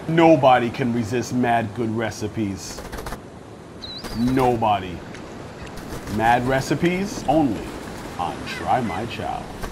Nobody can resist mad good recipes. Nobody. Mad recipes only on Try My Chow.